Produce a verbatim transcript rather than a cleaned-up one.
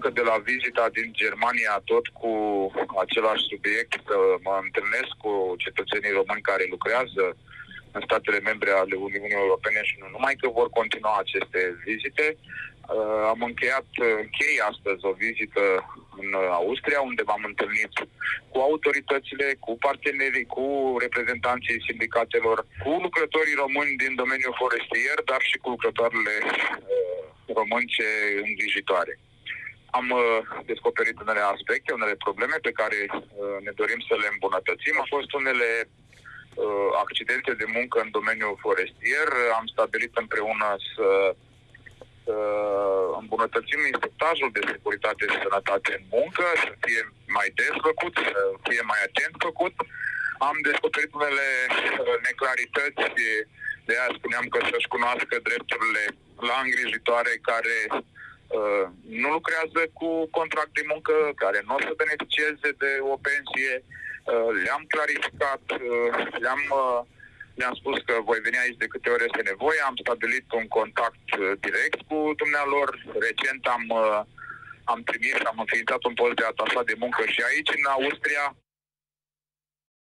încă de la vizita din Germania, tot cu același subiect, să mă întâlnesc cu cetățenii români care lucrează în statele membre ale Uniunii Europene și nu numai, că vor continua aceste vizite. Am încheiat, închei astăzi o vizită în Austria, unde m-am întâlnit cu autoritățile, cu partenerii, cu reprezentanții sindicatelor, cu lucrătorii români din domeniul forestier, dar și cu lucrătoarele românce îngrijitoare. Am uh, descoperit unele aspecte, unele probleme pe care uh, ne dorim să le îmbunătățim. Au fost unele uh, accidente de muncă în domeniul forestier. Am stabilit împreună să, să îmbunătățim instructajul de securitate și sănătate în muncă, să fie mai des făcut, să fie mai atent făcut. Am descoperit unele uh, neclarități, de aia spuneam că să-și cunoască drepturile la îngrijitoare care uh, nu lucrează cu contract de muncă, care nu o să beneficieze de o pensie. Uh, le-am clarificat, uh, le-am, uh, le-am spus că voi veni aici de câte ori este nevoie. Am stabilit un contact uh, direct cu dumnealor. Recent am, uh, am trimis, am înființat un post de atașat de muncă și aici, în Austria.